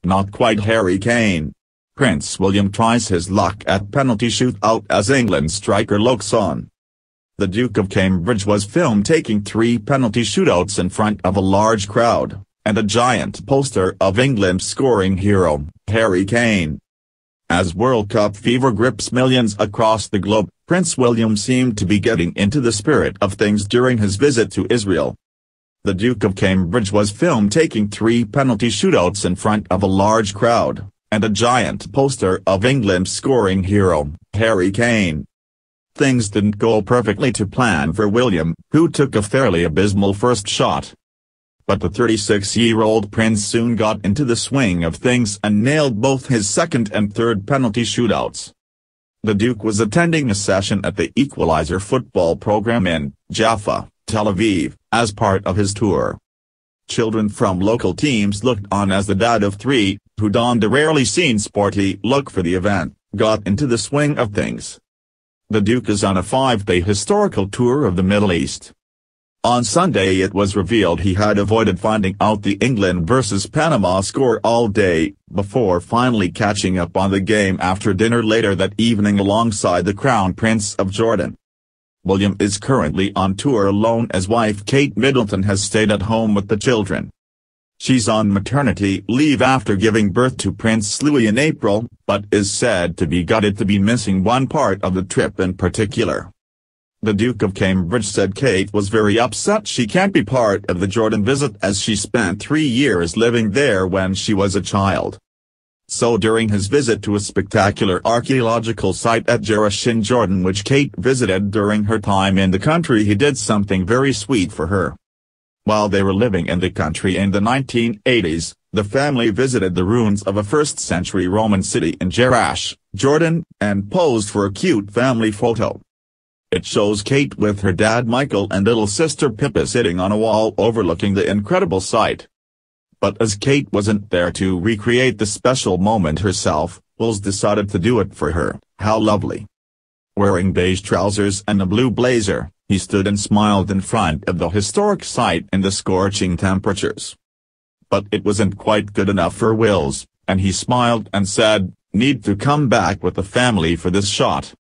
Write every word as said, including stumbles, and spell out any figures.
not quite Harry Kane. Prince William tries his luck at penalty shootout as England striker looks on. The Duke of Cambridge was filmed taking three penalty shootouts in front of a large crowd, and a giant poster of England's scoring hero, Harry Kane. As World Cup fever grips millions across the globe, Prince William seemed to be getting into the spirit of things during his visit to Israel. The Duke of Cambridge was filmed taking three penalty shootouts in front of a large crowd, and a giant poster of England's scoring hero, Harry Kane. Things didn't go perfectly to plan for William, who took a fairly abysmal first shot. But the thirty-six-year-old prince soon got into the swing of things and nailed both his second and third penalty shootouts. The Duke was attending a session at the Equalizer football program in Jaffa, Tel Aviv, as part of his tour. Children from local teams looked on as the dad of three, who donned a rarely seen sporty look for the event, got into the swing of things. The Duke is on a five-day historical tour of the Middle East. On Sunday it was revealed he had avoided finding out the England versus Panama score all day, before finally catching up on the game after dinner later that evening alongside the Crown Prince of Jordan. William is currently on tour alone as wife Kate Middleton has stayed at home with the children. She's on maternity leave after giving birth to Prince Louis in April, but is said to be gutted to be missing one part of the trip in particular. The Duke of Cambridge said Kate was very upset she can't be part of the Jordan visit as she spent three years living there when she was a child. So during his visit to a spectacular archaeological site at Jerash in Jordan which Kate visited during her time in the country, he did something very sweet for her. While they were living in the country in the nineteen eighties, the family visited the ruins of a first-century Roman city in Jerash, Jordan, and posed for a cute family photo. It shows Kate with her dad Michael and little sister Pippa sitting on a wall overlooking the incredible site. But as Kate wasn't there to recreate the special moment herself, Wills decided to do it for her. How lovely. Wearing beige trousers and a blue blazer, he stood and smiled in front of the historic site in the scorching temperatures. But it wasn't quite good enough for Wills, and he smiled and said, "Need to come back with the family for this shot."